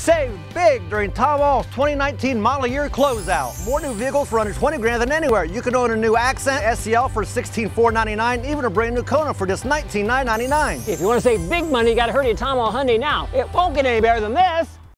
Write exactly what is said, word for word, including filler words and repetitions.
Save big during Tom Ahl's twenty nineteen model year closeout. More new vehicles for under twenty grand than anywhere. You can own a new Accent S E L for sixteen four ninety-nine, even a brand new Kona for just nineteen nine ninety-nine. If you want to save big money, you got to hurry to Tom Ahl Hyundai now. It won't get any better than this.